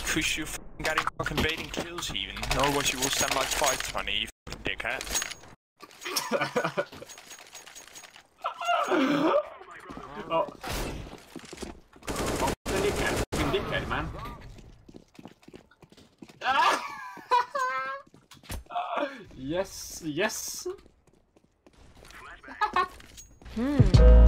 Cause you getting fucking baiting kills even. Otherwise you will stand like 520, you fucking dickhead. Oh. The dickhead. Fucking dickhead, man. Yes, yes.